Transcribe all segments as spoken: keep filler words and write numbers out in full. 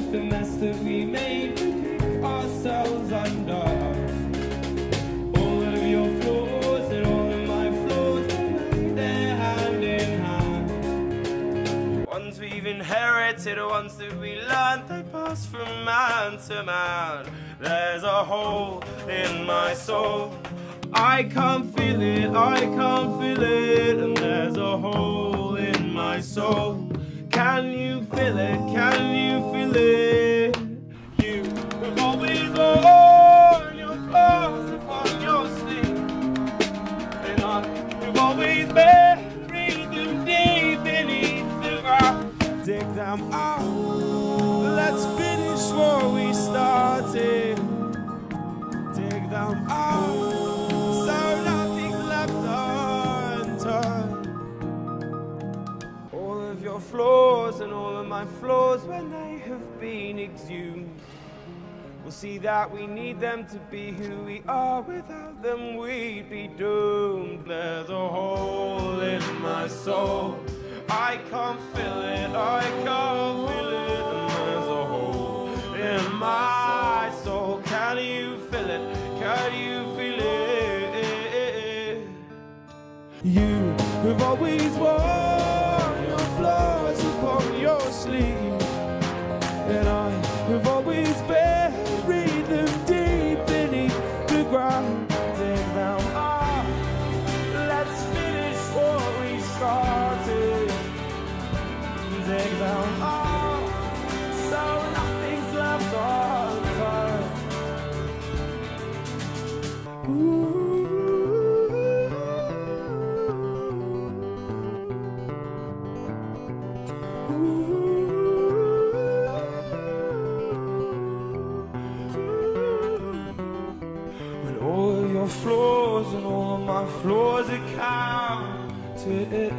the mess that we made, we pick ourselves under. All of your flaws and all of my flaws, they're hand in hand. Ones we've inherited, ones that we learned, they pass from man to man. There's a hole in my soul, I can't feel it, I can't feel it. And there's a hole in my soul. Can you feel it, can you feel it? You have always worn your flaws upon your sleeve, and I have always buried them deep beneath the ground. Dig them out, let's finish what we started. Dig them out, so nothing's left unturned. All of your flaws and all of my flaws, when they have been exhumed, we'll see that we need them to be who we are. Without them we'd be doomed. There's a hole in my soul, I can't feel it, I can't feel it. And there's a hole in my soul. Can you feel it, can you feel it? You have always worn your flaws upon your sleeve, and I have always buried them deep beneath the ground. Dig them up, let's finish what we started. Dig them up, so nothing's left unturned. Ooh. Flaws and all of my flaws are counted.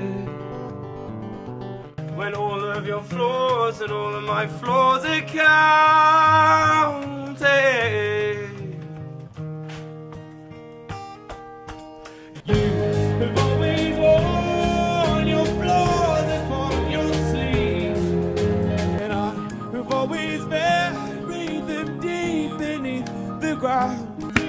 When all of your flaws and all of my flaws are counted. You have always worn your flaws upon your sleeve, and I have always buried them deep beneath the ground.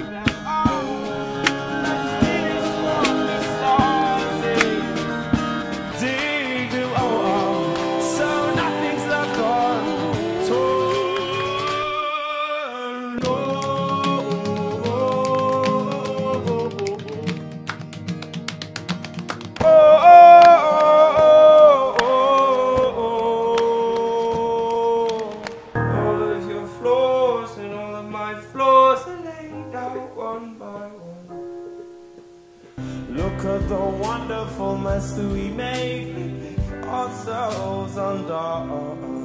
Look at the wonderful mess that we make, we pick ourselves under.